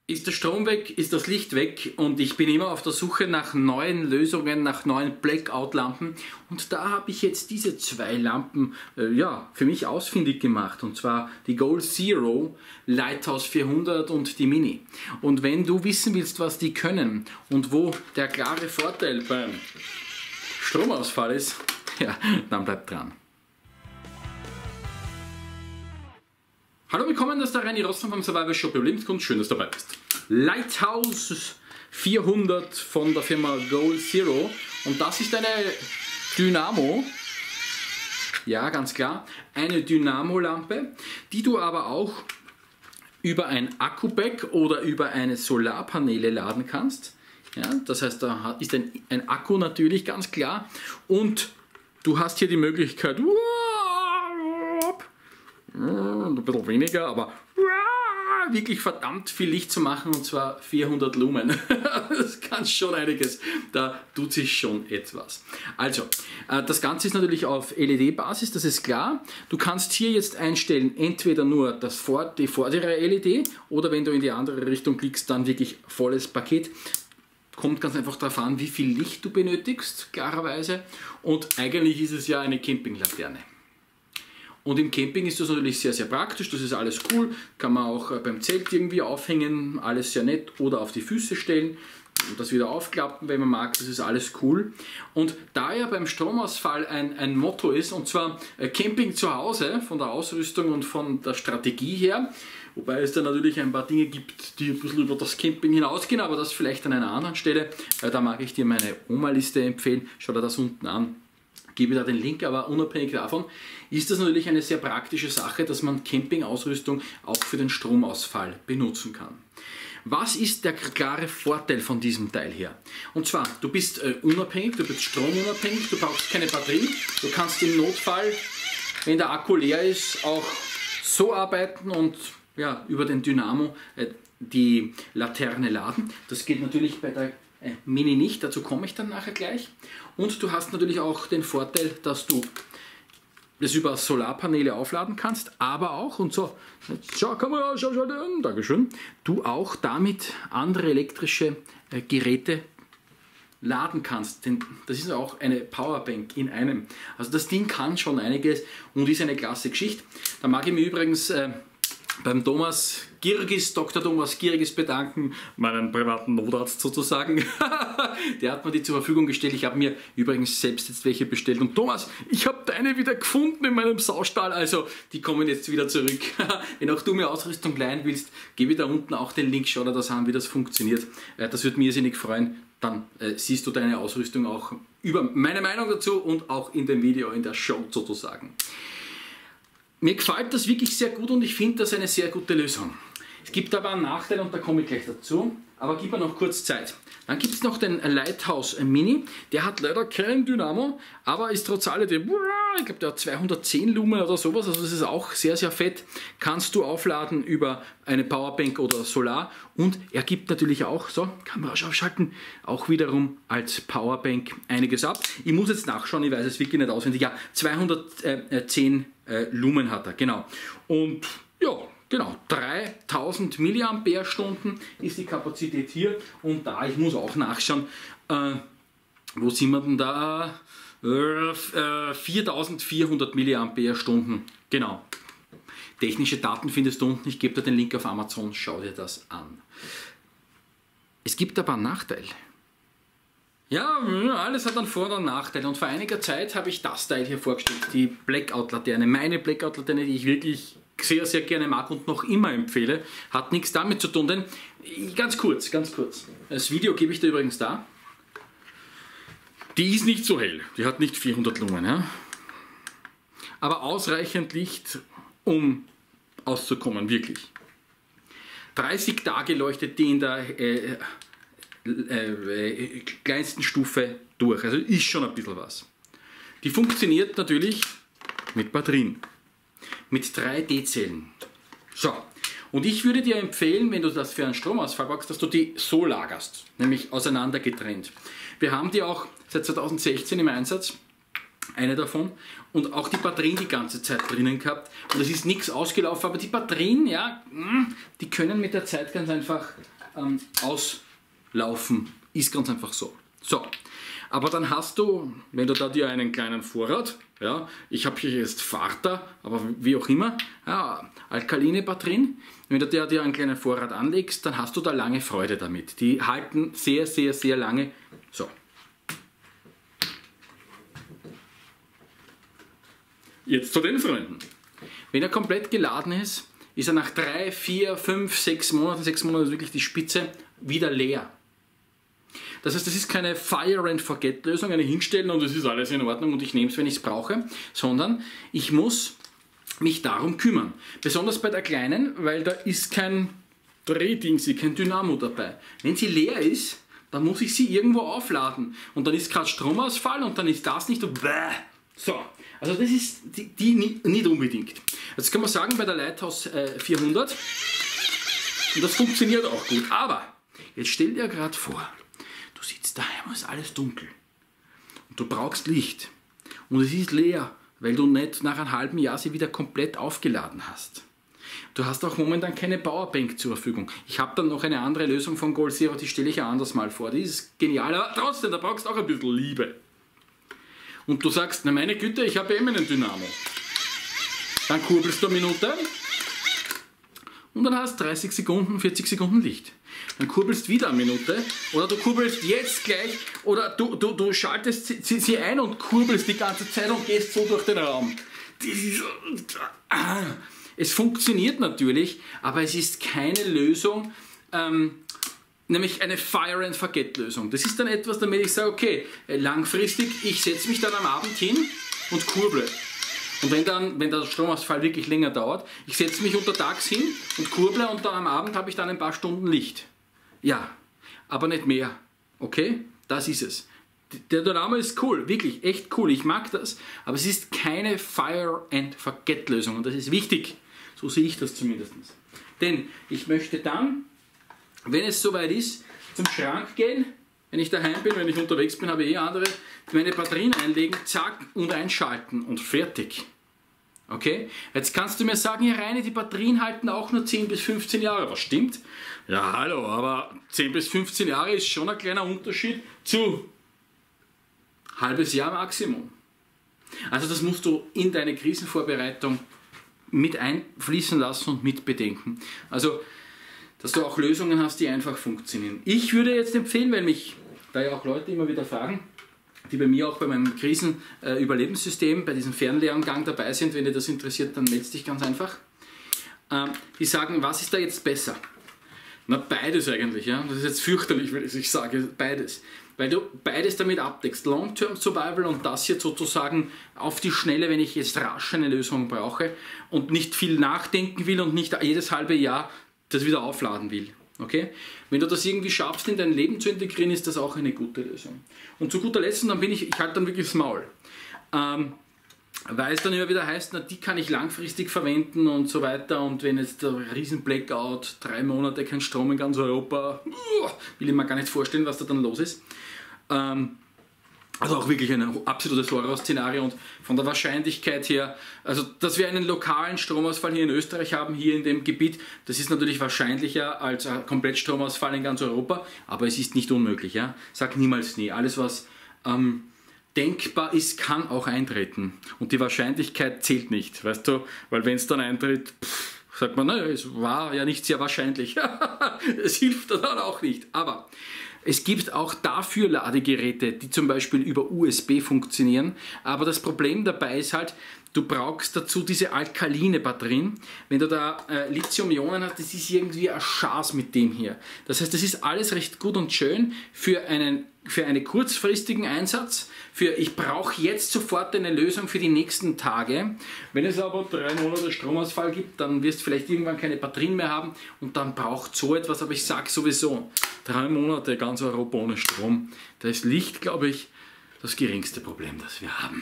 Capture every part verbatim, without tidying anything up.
Ist der Strom weg, ist das Licht weg und ich bin immer auf der Suche nach neuen Lösungen, nach neuen Blackout-Lampen und da habe ich jetzt diese zwei Lampen äh, ja, für mich ausfindig gemacht und zwar die Goal Zero, Lighthouse vierhundert und die Mini. Und wenn du wissen willst, was die können und wo der klare Vorteil beim Stromausfall ist, ja, dann bleib dran. Hallo, willkommen, das ist der Reini Rossmann vom Survival Shop Lebenskunst. Schön, dass du dabei bist. Lighthouse vierhundert von der Firma Goal Zero und das ist eine Dynamo, ja ganz klar, eine Dynamo-Lampe, die du aber auch über ein Akku-Pack oder über eine Solarpaneele laden kannst. Ja, das heißt, da ist ein, ein Akku natürlich ganz klar und du hast hier die Möglichkeit, ein bisschen weniger, aber wirklich verdammt viel Licht zu machen und zwar vierhundert Lumen. Das kann schon einiges, da tut sich schon etwas. Also, das Ganze ist natürlich auf L E D-Basis, das ist klar. Du kannst hier jetzt einstellen, entweder nur das vor, die vordere L E D oder wenn du in die andere Richtung klickst, dann wirklich volles Paket. Kommt ganz einfach darauf an, wie viel Licht du benötigst, klarerweise. Und eigentlich ist es ja eine Campinglaterne. Und im Camping ist das natürlich sehr, sehr praktisch, das ist alles cool, kann man auch beim Zelt irgendwie aufhängen, alles sehr nett oder auf die Füße stellen und das wieder aufklappen, wenn man mag, das ist alles cool. Und da ja beim Stromausfall ein, ein Motto ist, und zwar Camping zu Hause, von der Ausrüstung und von der Strategie her, wobei es da natürlich ein paar Dinge gibt, die ein bisschen über das Camping hinausgehen, aber das vielleicht an einer anderen Stelle, da mag ich dir meine Oma-Liste empfehlen, schau dir das unten an. Gebe da den Link, aber unabhängig davon ist das natürlich eine sehr praktische Sache, dass man Campingausrüstung auch für den Stromausfall benutzen kann. Was ist der klare Vorteil von diesem Teil hier? Und zwar, du bist äh, unabhängig, du bist stromunabhängig, du brauchst keine Batterien, du kannst im Notfall, wenn der Akku leer ist, auch so arbeiten und ja, über den Dynamo äh, die Laterne laden. Das geht natürlich bei der Mini nicht, dazu komme ich dann nachher gleich. Und du hast natürlich auch den Vorteil, dass du das über Solarpaneele aufladen kannst, aber auch, und so, schau, Kamera, schau, schau, Dankeschön, du auch damit andere elektrische äh, Geräte laden kannst, denn das ist auch eine Powerbank in einem. Also das Ding kann schon einiges und ist eine klasse Geschichte. Da mag ich mir übrigens äh, beim Thomas Girgis, Doktor Thomas Girgis bedanken, meinen privaten Notarzt sozusagen. Der hat mir die zur Verfügung gestellt. Ich habe mir übrigens selbst jetzt welche bestellt. Und Thomas, ich habe deine wieder gefunden in meinem Saustall. Also die kommen jetzt wieder zurück. Wenn auch du mir Ausrüstung leihen willst, gebe da unten auch den Link. Schau dir das an, wie das funktioniert. Das würde mir irrsinnig freuen. Dann äh, siehst du deine Ausrüstung auch über meine Meinung dazu und auch in dem Video, in der Show sozusagen. Mir gefällt das wirklich sehr gut und ich finde das eine sehr gute Lösung. Es gibt aber einen Nachteil und da komme ich gleich dazu, aber gib mir noch kurz Zeit. Dann gibt es noch den Lighthouse Mini, der hat leider keinen Dynamo, aber ist trotz alledem, ich glaube der hat zweihundertzehn Lumen oder sowas, also das ist auch sehr, sehr fett. Kannst du aufladen über eine Powerbank oder Solar und er gibt natürlich auch, so, Kamera aufschalten, auch wiederum als Powerbank einiges ab. Ich muss jetzt nachschauen, ich weiß es wirklich nicht auswendig, ja, zweihundertzehn äh, Lumen hat er, genau. Und ja, genau, dreitausend Milliampere-Stunden ist die Kapazität hier und da, ich muss auch nachschauen, äh, wo sind wir denn da? Äh, viertausendvierhundert Milliampere-Stunden, genau. Technische Daten findest du unten, ich gebe dir den Link auf Amazon, schau dir das an. Es gibt aber einen Nachteil. Ja, alles hat einen Vor- und einen Nachteil und vor einiger Zeit habe ich das Teil hier vorgestellt, die Blackout-Laterne, meine Blackout-Laterne, die ich wirklich sehr, sehr gerne mag und noch immer empfehle, hat nichts damit zu tun, denn ganz kurz, ganz kurz, das Video gebe ich dir übrigens da, die ist nicht so hell, die hat nicht vierhundert Lumen, ja? Aber ausreichend Licht, um auszukommen, wirklich. dreißig Tage leuchtet die in der äh, äh, äh, kleinsten Stufe durch, also ist schon ein bisschen was. Die funktioniert natürlich mit Batterien. Mit drei D-Zellen. So, und ich würde dir empfehlen, wenn du das für einen Stromausfall brauchst, dass du die so lagerst, nämlich auseinander getrennt. Wir haben die auch seit zweitausendsechzehn im Einsatz, eine davon, und auch die Batterien die ganze Zeit drinnen gehabt. Und es ist nichts ausgelaufen, aber die Batterien, ja, die können mit der Zeit ganz einfach ähm, auslaufen. Ist ganz einfach so. So, aber dann hast du, wenn du da dir einen kleinen Vorrat, ja, ich habe hier jetzt Vater, aber wie auch immer, ja, alkaline Batterien, wenn du dir, dir einen kleinen Vorrat anlegst, dann hast du da lange Freude damit. Die halten sehr, sehr, sehr lange. So. Jetzt zu den Freunden. Wenn er komplett geladen ist, ist er nach drei, vier, fünf, sechs Monaten, sechs Monate ist wirklich die Spitze, wieder leer. Das heißt, das ist keine Fire-and-Forget-Lösung, eine hinstellen und es ist alles in Ordnung und ich nehme es, wenn ich es brauche, sondern ich muss mich darum kümmern. Besonders bei der kleinen, weil da ist kein Drehdingsi, kein Dynamo dabei. Wenn sie leer ist, dann muss ich sie irgendwo aufladen und dann ist gerade Stromausfall und dann ist das nicht und bäh. So, also das ist die, die nicht unbedingt. Jetzt kann man sagen, bei der Lighthouse äh, vierhundert, und das funktioniert auch gut, aber jetzt stell dir gerade vor, du sitzt daheim und ist alles dunkel und du brauchst Licht und es ist leer, weil du nicht nach einem halben Jahr sie wieder komplett aufgeladen hast. Du hast auch momentan keine Powerbank zur Verfügung. Ich habe dann noch eine andere Lösung von Goal Zero, die stelle ich ja anders mal vor. Die ist genial, aber trotzdem, da brauchst du auch ein bisschen Liebe. Und du sagst, na meine Güte, ich habe eben einen Dynamo. Dann kurbelst du eine Minute und dann hast du dreißig Sekunden, vierzig Sekunden Licht. Dann kurbelst wieder eine Minute oder du kurbelst jetzt gleich oder du, du, du schaltest sie, sie ein und kurbelst die ganze Zeit und gehst so durch den Raum. Es funktioniert natürlich, aber es ist keine Lösung, ähm, nämlich eine Fire-and-Forget-Lösung. Das ist dann etwas, damit ich sage, okay, langfristig, ich setze mich dann am Abend hin und kurble. Und wenn dann, wenn der Stromausfall wirklich länger dauert, ich setze mich untertags hin und kurble und dann am Abend habe ich dann ein paar Stunden Licht. Ja, aber nicht mehr. Okay? Das ist es. Der Dynamo ist cool, wirklich, echt cool. Ich mag das, aber es ist keine Fire-and-Forget-Lösung und das ist wichtig. So sehe ich das zumindest. Denn ich möchte dann, wenn es soweit ist, zum Schrank gehen. Wenn ich daheim bin, wenn ich unterwegs bin, habe ich eh andere, meine Batterien einlegen, zack und einschalten und fertig. Okay? Jetzt kannst du mir sagen, Herr Reine, die Batterien halten auch nur zehn bis fünfzehn Jahre. Was stimmt? Ja, hallo, aber zehn bis fünfzehn Jahre ist schon ein kleiner Unterschied zu halbes Jahr Maximum. Also das musst du in deine Krisenvorbereitung mit einfließen lassen und mit bedenken. Also dass du auch Lösungen hast, die einfach funktionieren. Ich würde jetzt empfehlen, weil mich da ja auch Leute immer wieder fragen, die bei mir auch bei meinem Krisenüberlebenssystem, bei diesem Fernlehrangang dabei sind, wenn dir das interessiert, dann meldest dich ganz einfach. Ähm, die sagen, was ist da jetzt besser? Na, beides eigentlich, ja. Das ist jetzt fürchterlich, wenn ich sage, beides. Weil du beides damit abdeckst. Long-Term Survival und das jetzt sozusagen auf die Schnelle, wenn ich jetzt rasch eine Lösung brauche und nicht viel nachdenken will und nicht jedes halbe Jahr das wieder aufladen will. Okay? Wenn du das irgendwie schaffst, in dein Leben zu integrieren, ist das auch eine gute Lösung. Und zu guter Letzt, und dann bin ich, ich halte dann wirklich das Maul. Ähm, weil es dann immer wieder heißt, na, die kann ich langfristig verwenden und so weiter. Und wenn jetzt der riesen Blackout, drei Monate kein Strom in ganz Europa, will ich mir gar nicht vorstellen, was da dann los ist. Ähm, Also auch wirklich ein absolutes Horrorszenario und von der Wahrscheinlichkeit her, also dass wir einen lokalen Stromausfall hier in Österreich haben, hier in dem Gebiet, das ist natürlich wahrscheinlicher als ein Komplettstromausfall in ganz Europa, aber es ist nicht unmöglich. Ja? Sag niemals nie. Alles, was ähm, denkbar ist, kann auch eintreten und die Wahrscheinlichkeit zählt nicht, weißt du, weil wenn es dann eintritt, pff, sagt man, naja, es war ja nicht sehr wahrscheinlich. Es hilft dann auch nicht, aber es gibt auch dafür Ladegeräte, die zum Beispiel über U S B funktionieren, aber das Problem dabei ist halt, du brauchst dazu diese alkaline Batterien. Wenn du da äh, Lithium-Ionen hast, das ist irgendwie ein Schaß mit dem hier. Das heißt, das ist alles recht gut und schön für einen, für einen kurzfristigen Einsatz, für ich brauche jetzt sofort eine Lösung für die nächsten Tage. Wenn es aber drei Monate Stromausfall gibt, dann wirst du vielleicht irgendwann keine Batterien mehr haben und dann braucht so etwas, aber ich sage sowieso, drei Monate ganz Europa ohne Strom, da ist Licht, glaube ich, das geringste Problem, das wir haben.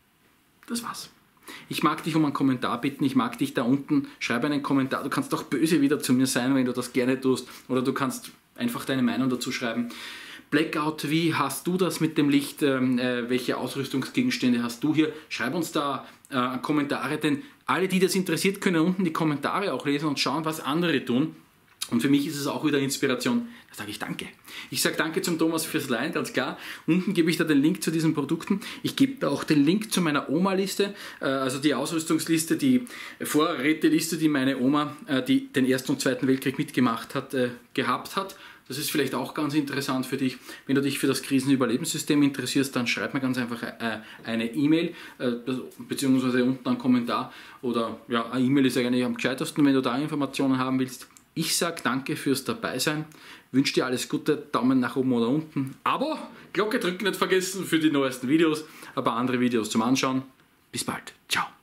Das war's. Ich mag dich um einen Kommentar bitten, ich mag dich da unten, schreib einen Kommentar, du kannst auch böse wieder zu mir sein, wenn du das gerne tust, oder du kannst einfach deine Meinung dazu schreiben. Blackout, wie hast du das mit dem Licht, ähm, äh, welche Ausrüstungsgegenstände hast du hier? Schreib uns da äh, Kommentare, denn alle, die das interessiert, können unten die Kommentare auch lesen und schauen, was andere tun. Und für mich ist es auch wieder Inspiration. Da sage ich danke. Ich sage danke zum Thomas fürs Leihen, ganz klar. Unten gebe ich da den Link zu diesen Produkten. Ich gebe da auch den Link zu meiner Oma-Liste, also die Ausrüstungsliste, die Vorräteliste, die meine Oma, die den Ersten und Zweiten Weltkrieg mitgemacht hat, gehabt hat. Das ist vielleicht auch ganz interessant für dich. Wenn du dich für das Krisenüberlebenssystem interessierst, dann schreib mir ganz einfach eine E-Mail, beziehungsweise unten einen Kommentar. Oder ja, eine E-Mail ist eigentlich am gescheitersten, wenn du da Informationen haben willst. Ich sage danke fürs Dabeisein, wünsche dir alles Gute, Daumen nach oben oder unten, Abo, Glocke drücken nicht vergessen für die neuesten Videos, ein paar andere Videos zum Anschauen. Bis bald, ciao.